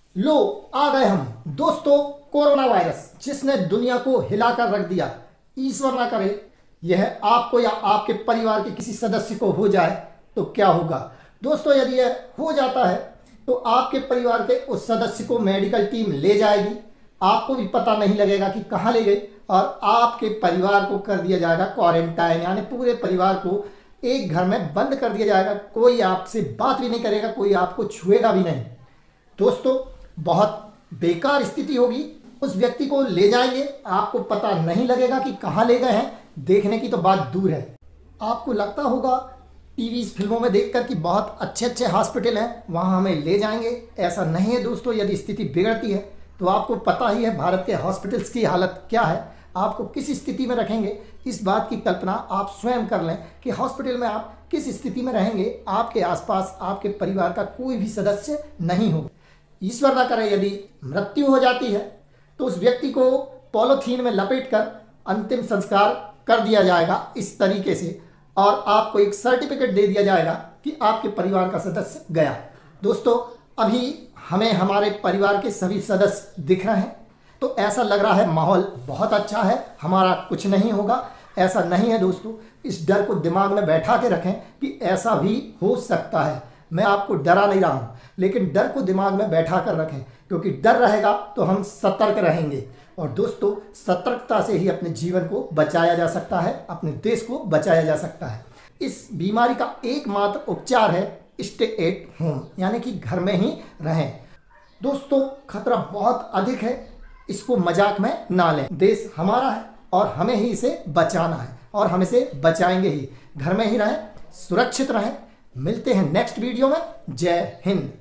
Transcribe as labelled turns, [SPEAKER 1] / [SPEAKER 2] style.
[SPEAKER 1] लो आ गए हम दोस्तों। कोरोना वायरस जिसने दुनिया को हिलाकर रख दिया, ईश्वर ना करे यह आपको या आपके परिवार के किसी सदस्य को हो जाए तो क्या होगा। दोस्तों यदि यह हो जाता है तो आपके परिवार के उस सदस्य को मेडिकल टीम ले जाएगी, आपको भी पता नहीं लगेगा कि कहाँ ले गई, और आपके परिवार को कर दिया जाएगा क्वारंटाइन, यानी पूरे परिवार को एक घर में बंद कर दिया जाएगा। कोई आपसे बात भी नहीं करेगा, कोई आपको छुएगा भी नहीं। दोस्तों बहुत बेकार स्थिति होगी। उस व्यक्ति को ले जाएंगे, आपको पता नहीं लगेगा कि कहाँ ले गए हैं, देखने की तो बात दूर है। आपको लगता होगा टीवी फिल्मों में देखकर कि बहुत अच्छे अच्छे हॉस्पिटल हैं, वहाँ हमें ले जाएंगे। ऐसा नहीं है दोस्तों। यदि स्थिति बिगड़ती है तो आपको पता ही है भारत के हॉस्पिटल्स की हालत क्या है, आपको किस स्थिति में रखेंगे। इस बात की कल्पना आप स्वयं कर लें कि हॉस्पिटल में आप किस स्थिति में रहेंगे। आपके आसपास आपके परिवार का कोई भी सदस्य नहीं हो। ईश्वर ना करे यदि मृत्यु हो जाती है तो उस व्यक्ति को पॉलीथीन में लपेटकर अंतिम संस्कार कर दिया जाएगा इस तरीके से, और आपको एक सर्टिफिकेट दे दिया जाएगा कि आपके परिवार का सदस्य गया। दोस्तों अभी हमें हमारे परिवार के सभी सदस्य दिख रहे हैं, तो ऐसा लग रहा है माहौल बहुत अच्छा है, हमारा कुछ नहीं होगा। ऐसा नहीं है दोस्तों। इस डर को दिमाग में बैठा के रखें कि ऐसा भी हो सकता है। मैं आपको डरा नहीं रहा हूँ, लेकिन डर को दिमाग में बैठा कर रखें, क्योंकि डर रहेगा तो हम सतर्क रहेंगे। और दोस्तों सतर्कता से ही अपने जीवन को बचाया जा सकता है, अपने देश को बचाया जा सकता है। इस बीमारी का एकमात्र उपचार है स्टे एट होम, यानी कि घर में ही रहें। दोस्तों खतरा बहुत अधिक है, इसको मजाक में ना लें। देश हमारा है और हमें ही इसे बचाना है, और हम इसे बचाएंगे ही। घर में ही रहें, सुरक्षित रहें। मिलते हैं नेक्स्ट वीडियो में। जय हिंद।